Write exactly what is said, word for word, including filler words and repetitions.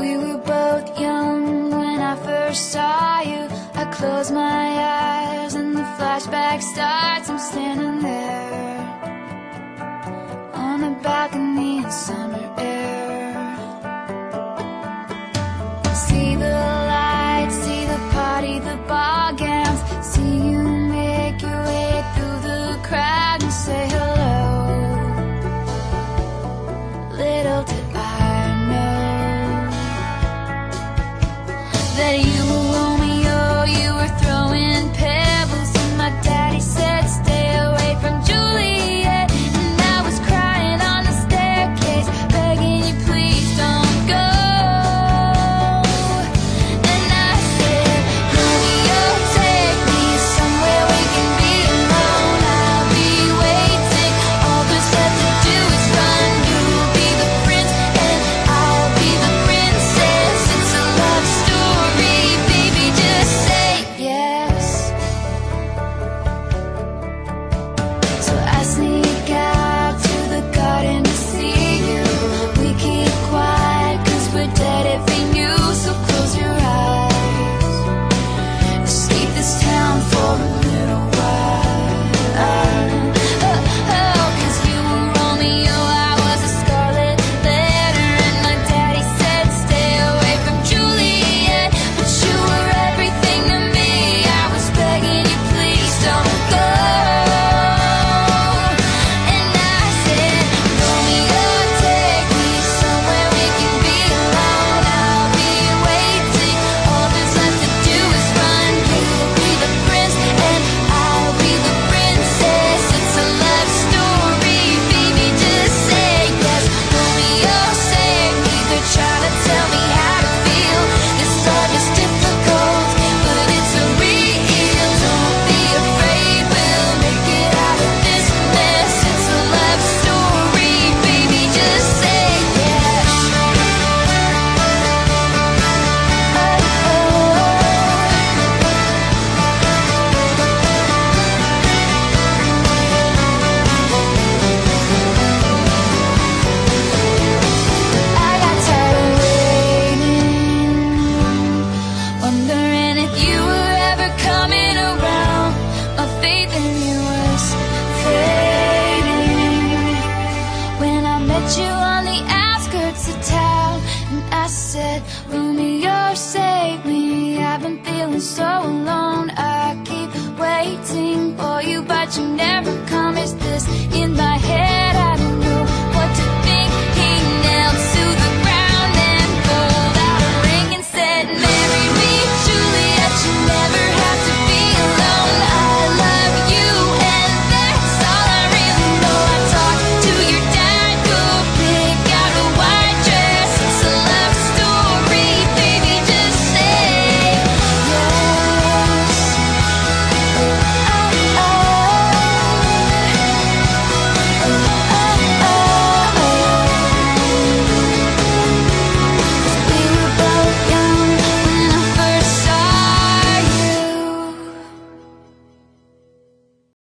We were both young when I first saw you. I close my eyes and the flashback starts. I'm standing there on the balcony in summer air. See the lights, see the party, the ball gowns. See you make your way through the crowd and say hello. Little did I know that you were Romeo, you were throwing pebbles, and my daddy said stay away from Juliet. And I was crying on the staircase, begging you please don't go. And I said, Romeo, take me somewhere we can be alone. I'll be waiting, all there's left to do is run. You'll be the prince and I'll be the princess. It's a love story, baby, just say yes. So I sneak out to the garden to see you. We keep quiet cause we're dead if we knew. So close your eyes, escape this town for a little while. Oh, oh, cause you were Romeo, I was a scarlet letter, and my daddy said stay away from Juliet. But you were everything to me, I was begging you please don't go. And I said, Romeo, take me somewhere we can be alone. I'll be waiting, all there's left to do is run. You'll be the prince and I'll be the princess. It's a love story, baby, just say yes. Romeo, save me, they're trying to tell me how to feel. This love is difficult, but it's a real. Don't be afraid, we'll make it out of this mess. It's a love story, baby, just say yes. I got tired of waiting, wondering if you were ever coming around. My faith in you was fading when I met you on the outskirts of town. And I said, Romeo, save me, I've been feeling so alone. I keep waiting for you, but you never come. Is this in my head?